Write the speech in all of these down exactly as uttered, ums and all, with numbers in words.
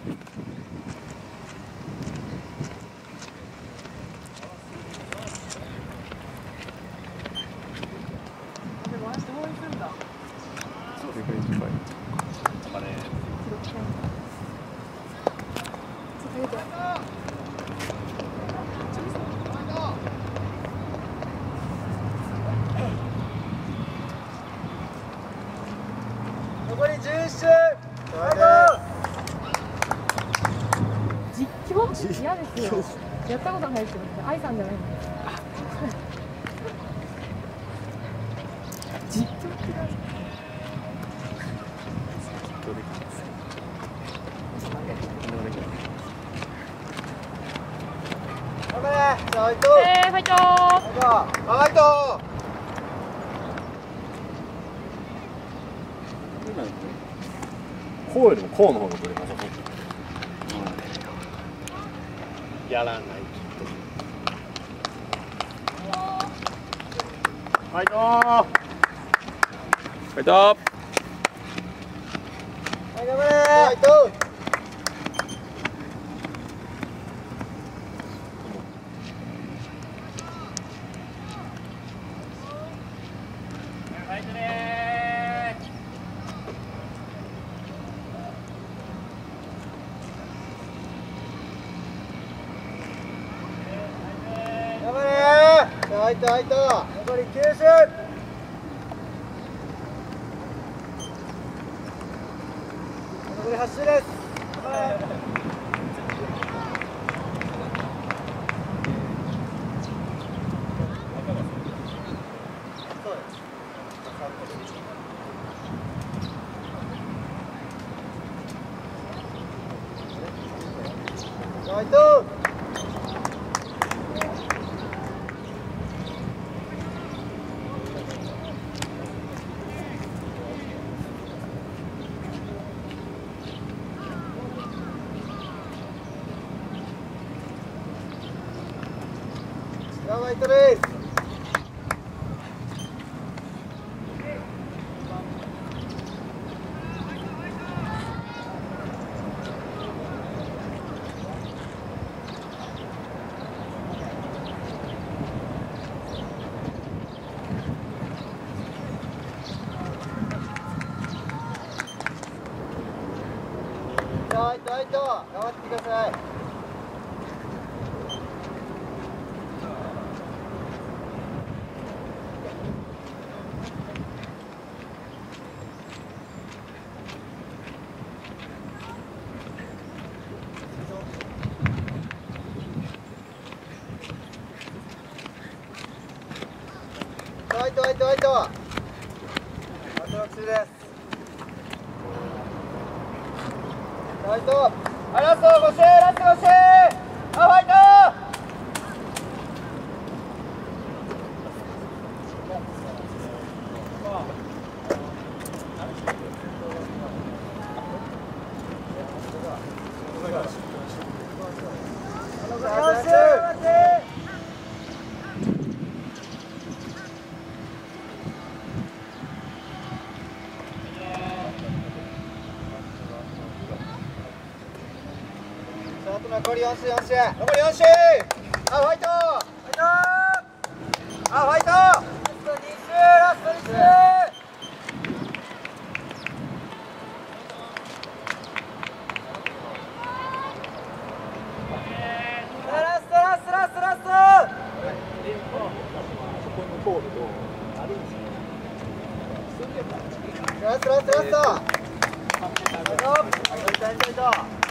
残りじゅういっ周。 実況嫌ですよ。やったことないですよね。愛さんじゃないの。実況嫌い。 頑張れ。じゃあ、伊藤。 えー、ファイトー。 ファイト。 こうよりもこうの方が取れなさそう。やらない。ファイトー。ファイトー。 はい、頑張れ。ファイト。 ファイトねー。頑張れ。ファイト、ファイト。残りきゅう周。残りはち周です。ファイト。ファイトです。ファイト、ファイト、頑張ってください。ファイト、ファイト、ファイト。あとろく周です。ファイト。あ、ラストご周、ラストご周。あ、ファイト。よし、待って。あと残りよん周、よん周。残りよん周。あ、ファイト。ファイト。あ、ファイト。ラストに周、ラストに周。ラスト、ラスト、ラスト、ラスト。ラスト、ラスト、ラスト。ファイト。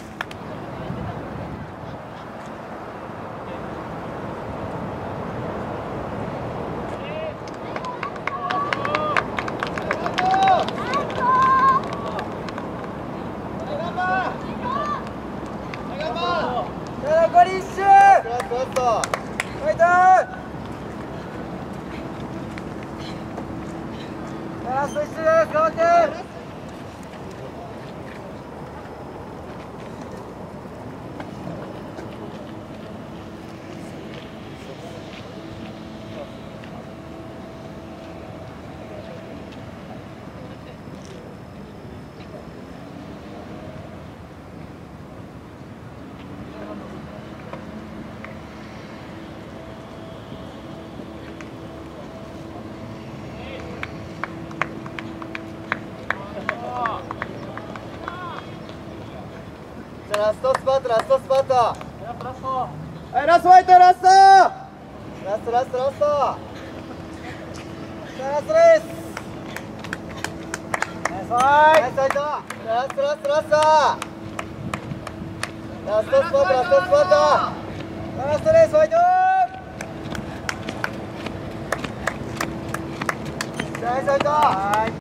残りいっ周。ラスト、ラスト。ファイト。ラストいっ周です。頑張って。 じゃあラストスパートラストスパート。 ラストラスト。 はいラストファイトラストラストラストラストさあラストですナイスファイトラストラストラストラストスパートラストスパートラストですファイトナイスファイト